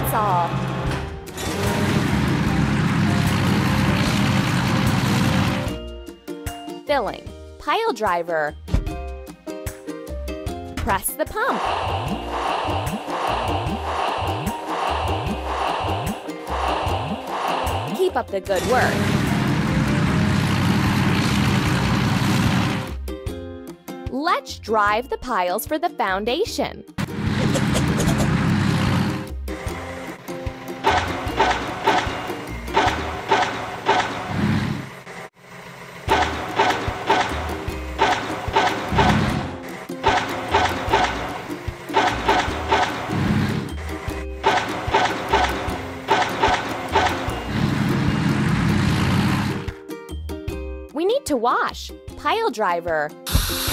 That's all. Filling. Pile driver. Press the pump. Keep up the good work. Let's drive the piles for the foundation. We need to wash. Pile driver.